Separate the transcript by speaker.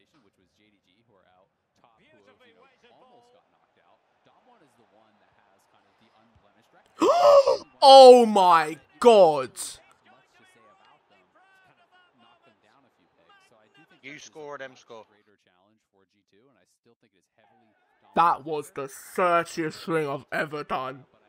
Speaker 1: organization, which was JDG, who are out top, who have, almost got knocked out. Dom1 is the one that has kind of the unblemished record.
Speaker 2: Oh my god.
Speaker 1: Much to say about them, kind of knock them down a few pegs. So I do think
Speaker 3: You score, them score.
Speaker 1: Greater challenge for G2, and I still think it is heavily
Speaker 2: That was the searchiest thing I've ever done.